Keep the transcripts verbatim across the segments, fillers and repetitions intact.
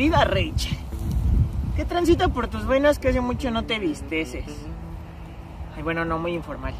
querida Rachel, ¿qué transita por tus venas que hace mucho no te visteces? Ay, bueno, no, muy informal.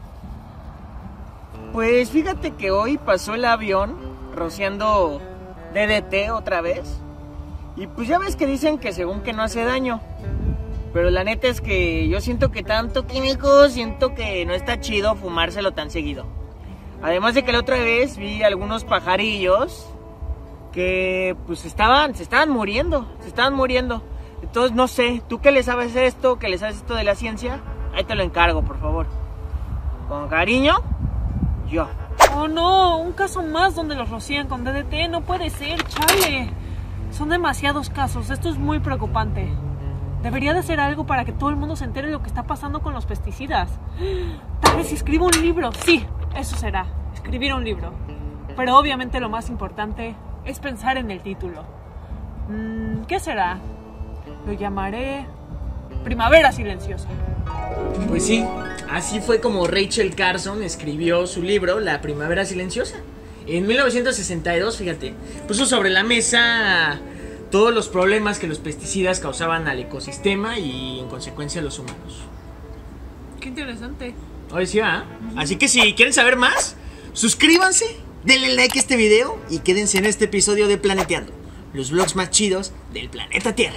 Pues fíjate que hoy pasó el avión rociando D D T otra vez. Y pues ya ves que dicen que según que no hace daño. Pero la neta es que yo siento que tanto químico, siento que no está chido fumárselo tan seguido. Además de que la otra vez vi algunos pajarillos que pues estaban, se estaban muriendo, se estaban muriendo. Entonces no sé, ¿tú qué le sabes esto? ¿Qué le sabes esto de la ciencia? Ahí te lo encargo, por favor. Con cariño, yo. Oh no, un caso más donde los rocían con D D T, no puede ser, chale. Son demasiados casos, esto es muy preocupante. Debería de hacer algo para que todo el mundo se entere de lo que está pasando con los pesticidas. Tal vez escriba un libro, sí, eso será, escribir un libro. Pero obviamente lo más importante es pensar en el título. Mm, ¿Qué será? Lo llamaré Primavera Silenciosa. Pues sí, así fue como Rachel Carson escribió su libro La Primavera Silenciosa. En mil novecientos sesenta y dos, fíjate, puso sobre la mesa todos los problemas que los pesticidas causaban al ecosistema y en consecuencia a los humanos. Qué interesante. Oye, sí, ¿ah? Así que si quieren saber más, suscríbanse, denle like a este video y quédense en este episodio de Planeteando, los vlogs más chidos del planeta Tierra.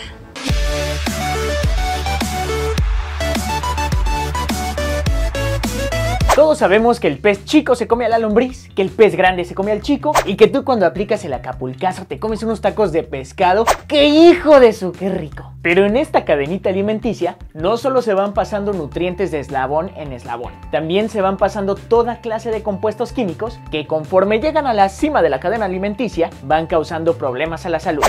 Todos sabemos que el pez chico se come a la lombriz, que el pez grande se come al chico y que tú cuando aplicas el acapulcazo te comes unos tacos de pescado. ¡Qué hijo de su, qué rico! Pero en esta cadenita alimenticia no solo se van pasando nutrientes de eslabón en eslabón, también se van pasando toda clase de compuestos químicos que conforme llegan a la cima de la cadena alimenticia van causando problemas a la salud.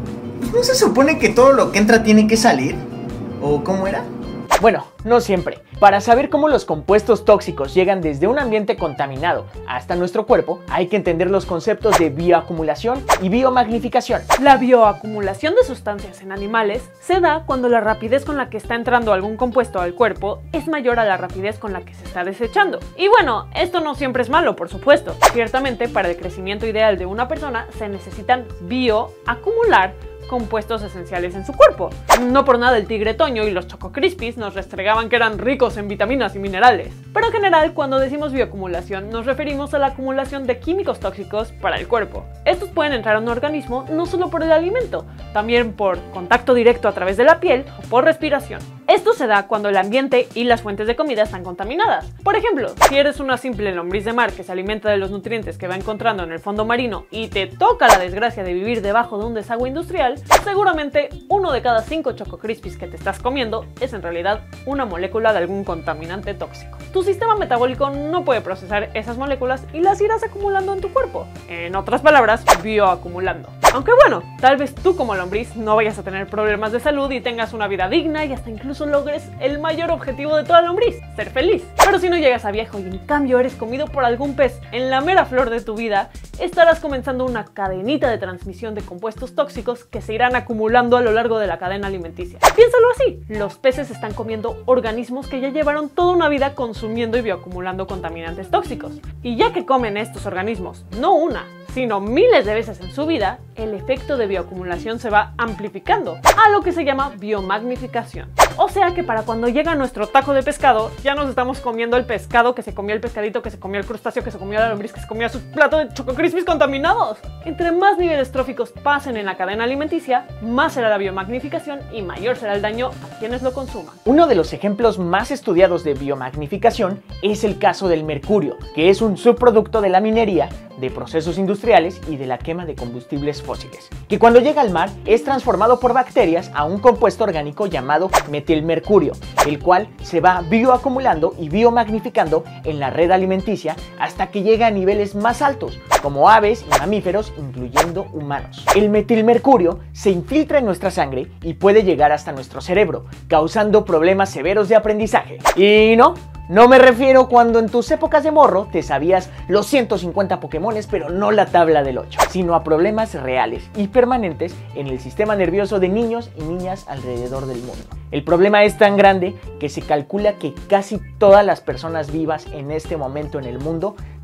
¿No se supone que todo lo que entra tiene que salir? ¿O cómo era? Bueno, no siempre. Para saber cómo los compuestos tóxicos llegan desde un ambiente contaminado hasta nuestro cuerpo, hay que entender los conceptos de bioacumulación y biomagnificación. La bioacumulación de sustancias en animales se da cuando la rapidez con la que está entrando algún compuesto al cuerpo es mayor a la rapidez con la que se está desechando. Y bueno, esto no siempre es malo, por supuesto. Ciertamente, para el crecimiento ideal de una persona se necesitan bioacumular compuestos esenciales en su cuerpo. No por nada el tigre Toño y los Choco Crispies nos restregaban que eran ricos en vitaminas y minerales. Pero en general, cuando decimos bioacumulación, nos referimos a la acumulación de químicos tóxicos para el cuerpo. Estos pueden entrar a un organismo no solo por el alimento, también por contacto directo a través de la piel o por respiración. Esto se da cuando el ambiente y las fuentes de comida están contaminadas. Por ejemplo, si eres una simple lombriz de mar que se alimenta de los nutrientes que va encontrando en el fondo marino y te toca la desgracia de vivir debajo de un desagüe industrial, seguramente uno de cada cinco Choco Crispies que te estás comiendo es en realidad una molécula de algún contaminante tóxico. Tu sistema metabólico no puede procesar esas moléculas y las irás acumulando en tu cuerpo. En otras palabras, bioacumulando. Aunque bueno, tal vez tú como lombriz no vayas a tener problemas de salud y tengas una vida digna y hasta incluso logres el mayor objetivo de toda lombriz, ser feliz. Pero si no llegas a viejo y en cambio eres comido por algún pez en la mera flor de tu vida, estarás comenzando una cadenita de transmisión de compuestos tóxicos que se irán acumulando a lo largo de la cadena alimenticia. Piénsalo así, los peces están comiendo organismos que ya llevaron toda una vida consumiendo y bioacumulando contaminantes tóxicos. Y ya que comen estos organismos, no una, sino miles de veces en su vida, el efecto de bioacumulación se va amplificando, a lo que se llama biomagnificación. O sea que para cuando llega nuestro taco de pescado, ya nos estamos comiendo el pescado que se comió el pescadito, que se comió el crustáceo, que se comió la lombriz, que se comió su plato de Choco Crispies contaminados. Entre más niveles tróficos pasen en la cadena alimenticia, más será la biomagnificación y mayor será el daño a quienes lo consuman. Uno de los ejemplos más estudiados de biomagnificación es el caso del mercurio, que es un subproducto de la minería, de procesos industriales y de la quema de combustibles fósiles, que cuando llega al mar es transformado por bacterias a un compuesto orgánico llamado metilmercurio, el cual se va bioacumulando y biomagnificando en la red alimenticia hasta que llega a niveles más altos, como aves y mamíferos, incluyendo humanos. El metilmercurio se infiltra en nuestra sangre y puede llegar hasta nuestro cerebro, causando problemas severos de aprendizaje. Y no, no me refiero cuando en tus épocas de morro te sabías los ciento cincuenta Pokémones pero no la tabla del ocho, sino a problemas reales y permanentes en el sistema nervioso de niños y niñas alrededor del mundo. El problema es tan grande que se calcula que casi todas las personas vivas en este momento en el mundo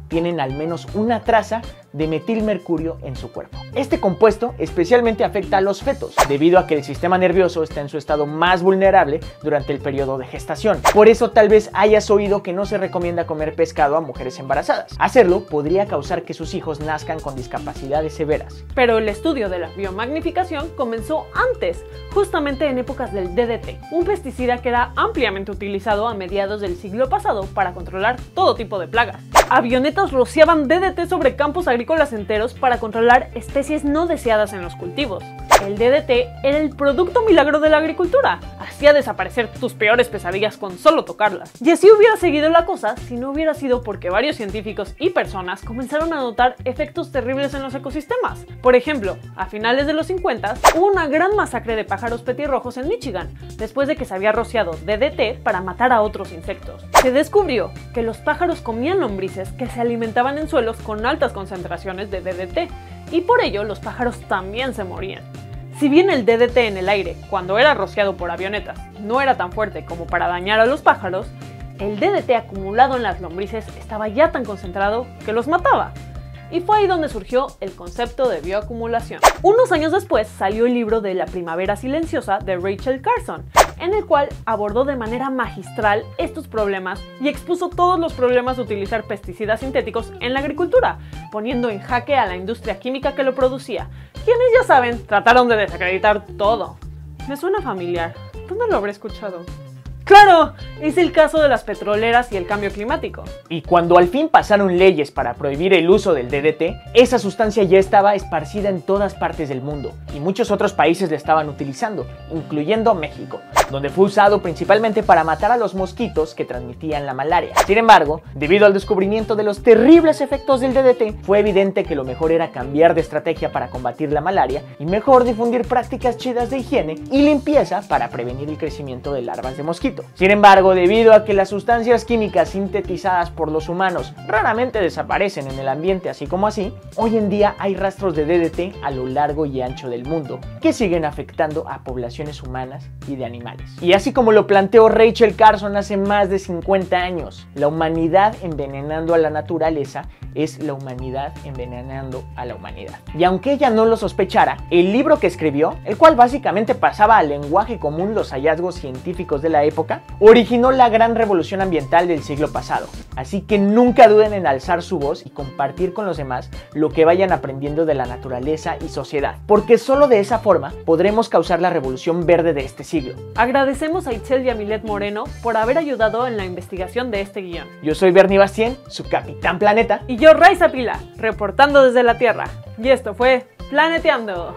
tienen al menos una traza de metilmercurio en su cuerpo. Este compuesto especialmente afecta a los fetos, debido a que el sistema nervioso está en su estado más vulnerable durante el periodo de gestación. Por eso tal vez hayas oído que no se recomienda comer pescado a mujeres embarazadas. Hacerlo podría causar que sus hijos nazcan con discapacidades severas. Pero el estudio de la biomagnificación comenzó antes, justamente en épocas del D D T, un pesticida que era ampliamente utilizado a mediados del siglo pasado para controlar todo tipo de plagas. Avionetas rociaban D D T sobre campos agrícolas enteros para controlar especies no deseadas en los cultivos. El D D T era el producto milagro de la agricultura, hacía desaparecer tus peores pesadillas con solo tocarlas. Y así hubiera seguido la cosa si no hubiera sido porque varios científicos y personas comenzaron a notar efectos terribles en los ecosistemas. Por ejemplo, a finales de los cincuenta hubo una gran masacre de pájaros petirrojos en Michigan, después de que se había rociado D D T para matar a otros insectos. Se descubrió que los pájaros comían lombrices que se alimentaban en suelos con altas concentraciones de D D T, y por ello los pájaros también se morían. Si bien el D D T en el aire, cuando era rociado por avionetas, no era tan fuerte como para dañar a los pájaros, el D D T acumulado en las lombrices estaba ya tan concentrado que los mataba. Y fue ahí donde surgió el concepto de bioacumulación. Unos años después salió el libro de La primavera silenciosa de Rachel Carson, en el cual abordó de manera magistral estos problemas y expuso todos los problemas de utilizar pesticidas sintéticos en la agricultura, poniendo en jaque a la industria química que lo producía, quienes, ya saben, trataron de desacreditar todo. Me suena familiar. ¿Dónde lo habré escuchado? ¡Claro! Es el caso de las petroleras y el cambio climático. Y cuando al fin pasaron leyes para prohibir el uso del D D T, esa sustancia ya estaba esparcida en todas partes del mundo, y muchos otros países la estaban utilizando, incluyendo México, donde fue usado principalmente para matar a los mosquitos que transmitían la malaria. Sin embargo, debido al descubrimiento de los terribles efectos del D D T, fue evidente que lo mejor era cambiar de estrategia para combatir la malaria y mejor difundir prácticas chidas de higiene y limpieza para prevenir el crecimiento de larvas de mosquito. Sin embargo, debido a que las sustancias químicas sintetizadas por los humanos raramente desaparecen en el ambiente así como así, hoy en día hay rastros de D D T a lo largo y ancho del mundo que siguen afectando a poblaciones humanas y de animales. Y así como lo planteó Rachel Carson hace más de cincuenta años, la humanidad envenenando a la naturaleza es la humanidad envenenando a la humanidad. Y aunque ella no lo sospechara, el libro que escribió, el cual básicamente pasaba al lenguaje común los hallazgos científicos de la época, originó la gran revolución ambiental del siglo pasado. Así que nunca duden en alzar su voz y compartir con los demás lo que vayan aprendiendo de la naturaleza y sociedad, porque solo de esa forma podremos causar la revolución verde de este siglo. Agradecemos a Itzel y a Milet Moreno por haber ayudado en la investigación de este guión. Yo soy Bernie Bastien, su capitán planeta. Y yo, Raiza Pila, reportando desde la Tierra. Y esto fue Planeteando.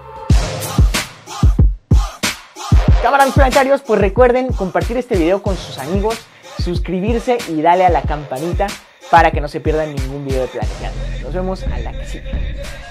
Cámaras planetarios, pues recuerden compartir este video con sus amigos, suscribirse y darle a la campanita para que no se pierdan ningún video de Planeteando. Nos vemos a la que sigue.